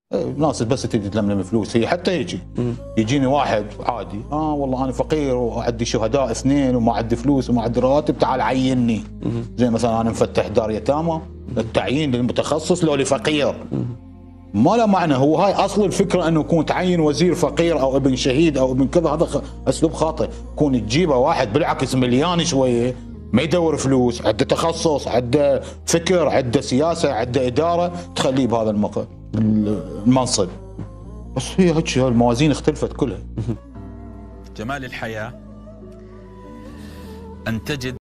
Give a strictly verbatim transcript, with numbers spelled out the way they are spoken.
ناس بس تجي تلملم فلوس. هي حتى يجي يجيني واحد عادي، اه والله انا فقير وعندي شهداء اثنين وما عندي فلوس وما عندي رواتب، تعال عيني. زي مثلا انا مفتح دار يتامى، التعيين للمتخصص لو لفقير ما له معنى. هو هاي اصل الفكره، انه يكون تعين وزير فقير او ابن شهيد او ابن كذا، هذا اسلوب خاطئ. كون تجيبه واحد بالعكس مليان شويه، ما يدور فلوس، عنده تخصص، عنده فكر، عنده سياسه، عنده اداره، تخليه بهذا المق... المنصب. بس هي هيك الموازين اختلفت كلها. جمال الحياه ان تجد